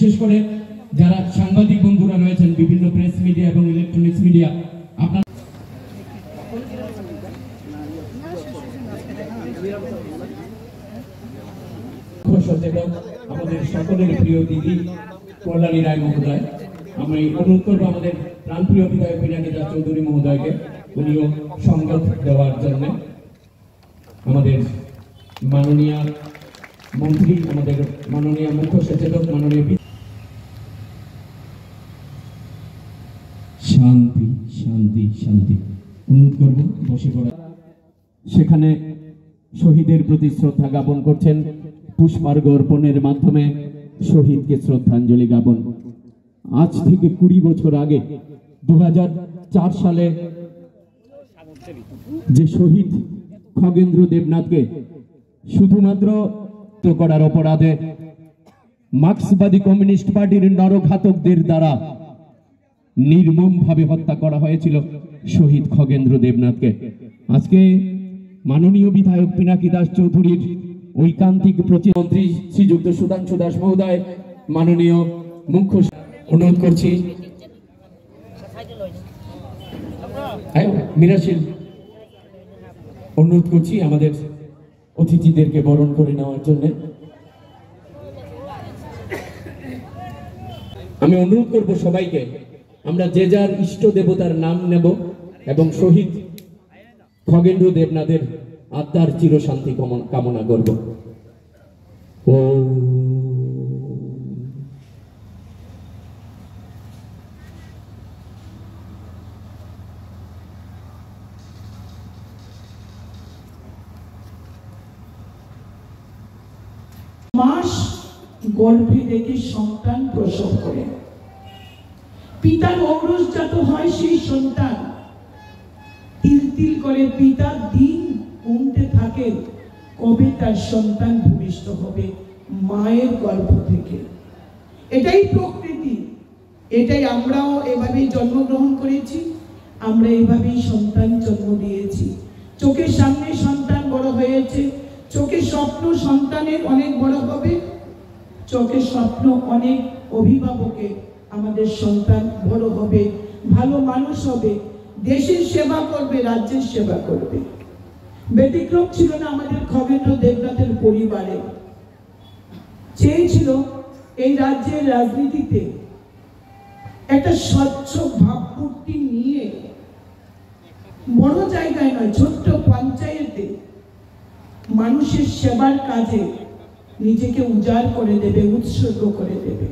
বিশেষ করে যারা সাংবাদিক বন্ধুরা রয়েছেন বিভিন্ন প্রেস মিডিয়া এবং ইলেকট্রনিক্স মিডিয়া, আপনার সচেতক আমাদের সকলের প্রিয় দিদি কল্যাণী রায় মহোদয়, আমি অনুরোধ করবো আমাদের প্রাণপ্রিয় বিধায়ক পিনাকি দাস চৌধুরী মহোদয়কে উনিও সংবাদ দেওয়ার জন্য। আমাদের মাননীয় মন্ত্রী, আমাদের মাননীয় মুখ্য সচেতক, মাননীয় শান্তি শান্তি শান্তি অনুরোধ করব বসে পড়া। সেখানে শহীদের প্রতি শ্রদ্ধা জ্ঞাপন করছেন, পুষ্পার্ঘ অর্পণের মাধ্যমে শহীদকে শ্রদ্ধাঞ্জলি জ্ঞাপন। আজ থেকে 20 বছর আগে 2004 সালে যে শহীদ খগেন্দ্র দেবনাথকে শুধুমাত্র তো করার অপরাধে মার্ক্সবাদী কমিউনিস্ট পার্টির নরঘাতকদের দ্বারা নির্মমভাবে হত্যা করা হয়েছিল শহীদ খগেন্দ্র দেবনাথকে। আজকে মাননীয় বিধায়ক পিনাকি দাস চৌধুরীর ঐকান্তিক প্রতিমন্ত্রী শ্রীযুক্ত সুধাংশু দাস মহোদয়, মাননীয় মুখ্য, অনুরোধ করছি মিরাশিল, অনুরোধ করছি আমাদের অতিথিদেরকে বরণ করে নেওয়ার জন্য। আমি অনুরোধ করব সবাইকে, আমরা যে যার ইষ্ট দেবতার নাম নেব এবং শহীদ খগেন্দ্র দেবনাথের আত্মার চিরশান্তি কামনা করব। মাস গর্ভে রেখে সন্তান প্রসব করে, পিতার ঔরসজাত হয় সেই সন্তান, তিল তিল করে পিতা দিন গুনতে থাকে কবে তার সন্তান ভূমিষ্ঠ হবে মায়ের গর্ভ থেকে। এটাই প্রকৃতি, এটাই আমরাও এভাবেই জন্মগ্রহণ করেছি, আমরা এভাবেই সন্তান জন্ম দিয়েছি। চোখের সামনে সন্তান বড় হয়েছে, চোখের স্বপ্ন সন্তানের অনেক বড় হবে, চোখের স্বপ্ন অনেক অভিভাবকের আমাদের সন্তান বড় হবে, ভালো মানুষ হবে, দেশের সেবা করবে, রাজ্যের সেবা করবে। ব্যতিক্রম ছিল না আমাদের খগেন্দ্র দেবনাথের পরিবারে। চেয়েছিল এই রাজ্যের রাজনীতিতে একটা স্বচ্ছ ভাবমূর্তি নিয়ে, বড় জায়গায় নয়, ছোট্ট পঞ্চায়েতে মানুষের সেবার কাজে নিজেকে উজাড় করে দেবে, উৎসর্গ করে দেবে।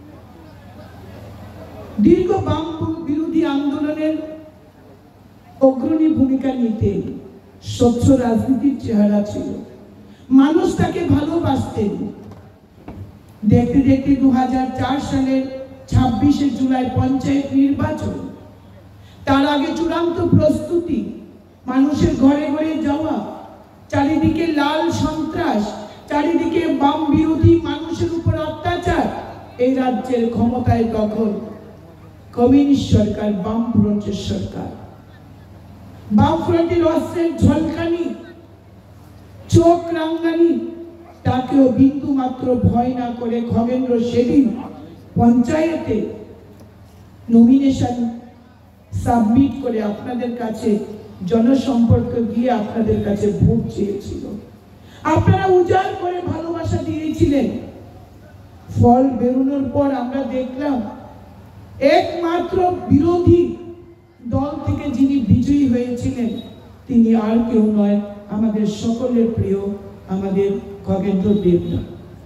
দীর্ঘ বাম বিরোধী আন্দোলনের অগ্রণী ভূমিকা নিতে স্বচ্ছ রাজনীতির চেহারা ছিল, মানুষ তাকে ভালোবাসতেন। দেখতে দেখতে 2004 সালের 26শে জুলাই পঞ্চায়েত নির্বাচন, তার আগে চূড়ান্ত প্রস্তুতি, মানুষের ঘরে ঘরে যাওয়া, চারিদিকে লাল সন্ত্রাস, চারিদিকে বাম বিরোধী মানুষের উপর অত্যাচার, এই রাজ্যের ক্ষমতায় দখল কমিউনিস্ট সরকার, বাম ফ্রন্টের সরকার। বাম ফ্রন্টের অস্ত্রের ঝলকানি, চোখ রাঙ্গানি, তাকেও বিন্দু মাত্র ভয় না করে খগেন্দ্র সেদিন পঞ্চায়েতে নমিনেশন সাবমিট করে আপনাদের কাছে জনসম্পর্ক গিয়ে আপনাদের কাছে ভোট চেয়েছিল। আপনারা উজাড় করে ভালোবাসা দিয়েছিলেন। ফল বেরোনোর পর আমরা দেখলাম একমাত্র বিরোধী দল থেকে যিনি বিজয়ী হয়েছিলেন তিনি আর কেউ নয়, আমাদের সকলের প্রিয় আমাদের খগেন্দ্র দেবনাথ।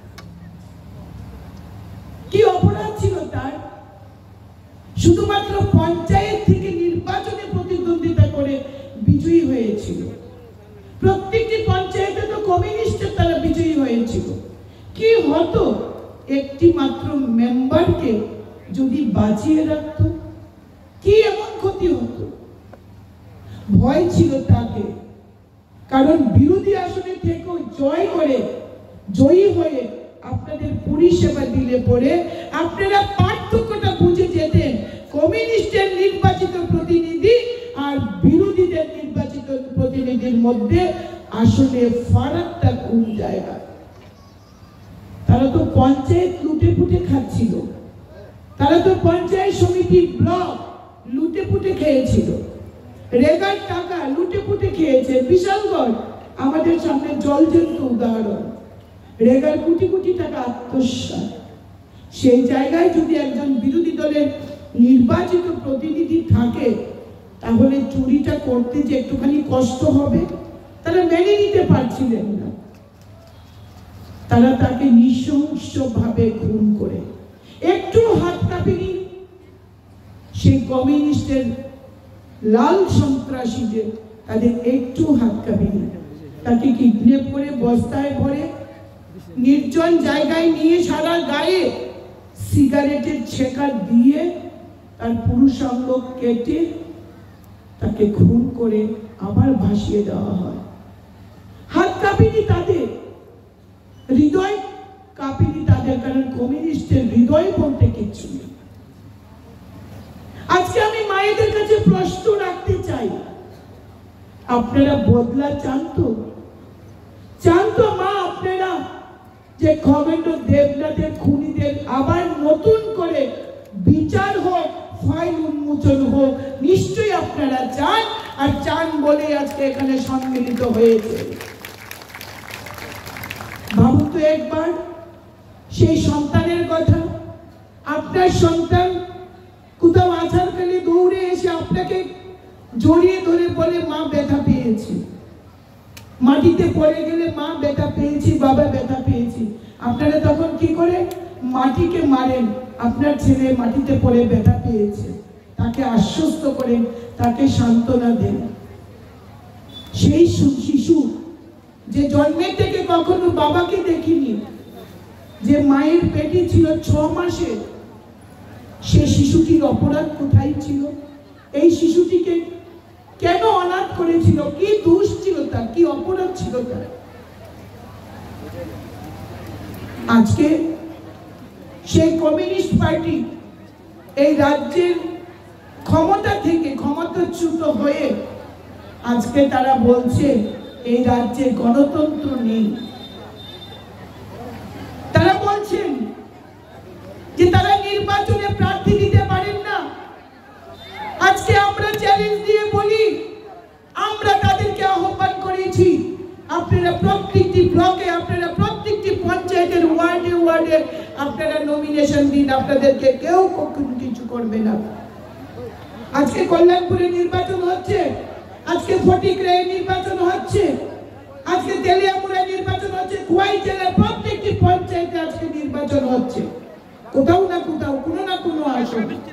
কি অপরাধ ছিল তার? শুধুমাত্র পঞ্চায়েত থেকে নির্বাচনে প্রতিদ্বন্দ্বিতা করে বিজয়ী হয়েছিল। প্রত্যেকটি পঞ্চায়েতে তো কমিউনিস্টের তারা বিজয়ী হয়েছিল। কি হতো একটি মাত্র মেম্বারকে যদি বাঁচিয়ে রাখত? কি এমন ক্ষতি হতো? ভয় ছিল তাকে, কারণ বিরোধী আসনে থেকেও জয়ী হয়ে আপনাদের পরিষেবা দিলে পরে আপনারা পার্থক্যটা বুঝে যেতেন কমিউনিস্টের নির্বাচিত প্রতিনিধি আর বিরোধীদের নির্বাচিত প্রতিনিধির মধ্যে আসলে ফারাকটা কোন জায়গায়। তারা তো পঞ্চায়েত লুটে পুটে খাচ্ছিল, তারা তো পঞ্চায়েত সমিতি ব্লক লুটে পুটে খেয়েছিল, রেগার টাকা লুটে পুটে খেয়েছে। বিশালগড় আমাদের সামনে জলজন্ত উদাহরণ, রেগার কোটি কোটি টাকা আত্মসাৎ। সেই জায়গায় যদি একজন বিরোধী দলের নির্বাচিত প্রতিনিধি থাকে, তাহলে চুরিটা করতে যে একটুখানি কষ্ট হবে তারা মেনে নিতে পারছিলেন না। তারা তাকে নৃশংসভাবে খুন করে, একটু হাত কাঁপেনি সেই কমিউনিস্টের লাল সন্ত্রাসীদের, তাদের একটু হাত কাঁপেনি। তাকে কিডন্যাপ করে বস্তায় ভরে নির্জন জায়গায় নিয়ে সারা গায়ে সিগারেটের ছেঁকা দিয়ে তার পুরুষাঙ্গ কেটে তাকে খুন করে আবার ভাসিয়ে দেওয়া হয়। হাত কাঁপেনি তাদের, হৃদয় কাঁপেনি তাদের, কারণ কমিউনিস্টের হৃদয় বলতে কিচ্ছু নেই। আজকে আমি মায়েদের কাছে প্রশ্ন রাখতে চাই, আপনারা বদলা চান তো? চান তো মা আপনারা যে খগেন্দ্র দেবনাথের খুনিদের আবার নতুন করে বিচার হোক, ফাইল উন্মোচন হোক? নিশ্চয়ই আপনারা চান, আর চান বলে আজকে এখানে সম্মিলিত হয়েছে। ভাবুন তো একবার সেই সন্তানের কথা, আপনার সন্তান কোথাও আছাড় খেলে দৌড়ে এসে আপনাকে জড়িয়ে ধরে বলে মা ব্যথা পেয়েছি, মাটিতে পড়ে গেলে মা ব্যথা পেয়েছি, বাবা ব্যথা পেয়েছি। আপনারা তখন কি করে? মাটিকে মারেন, আপনার ছেলে মাটিতে পড়ে ব্যথা পেয়েছে, তাকে আশ্বস্ত করেন, তাকে সান্ত্বনা দেন। সেই শিশু যে জন্মের থেকে কখনো বাবাকে দেখিনি, যে মায়ের পেটে ছিল 6 মাসে, সে শিশুটির অপরাধ কোথায় ছিল? এই শিশুটিকে কেন অনাথ করেছিল? কি দোষ ছিল তার? কি অপরাধ ছিল তার? আজকে সেই কমিউনিস্ট পার্টি এই রাজ্যের ক্ষমতা থেকে ক্ষমতাচ্যুত হয়ে আজকে তারা বলছে এই রাজ্যে গণতন্ত্র নেই। তারা বলছেন যে তারা নির্বাচনে প্রার্থী দিতে পারেন না। আজকে আমরা চ্যালেঞ্জ দিয়ে বলি, আমরা তাদেরকে আহ্বান করেছি, আপনারা প্রত্যেকটি ব্লকে, আপনারা প্রত্যেকটি পঞ্চায়েতের ওয়ার্ডে ওয়ার্ডে আপনারা নমিনেশন দিন, আপনাদেরকে কেউ কখনো কিছু করবে না। আজকে কল্যাণপুরে নির্বাচন হচ্ছে, আজকে ফটিকরায় নির্বাচন হচ্ছে, আজকে তেলিয়ামুড়ায় নির্বাচন হচ্ছে, খোয়াই জেলার প্রত্যেকটি পঞ্চায়েতে আজকে নির্বাচন হচ্ছে। কোথাও না কোথাও কোনো না কোনো আসন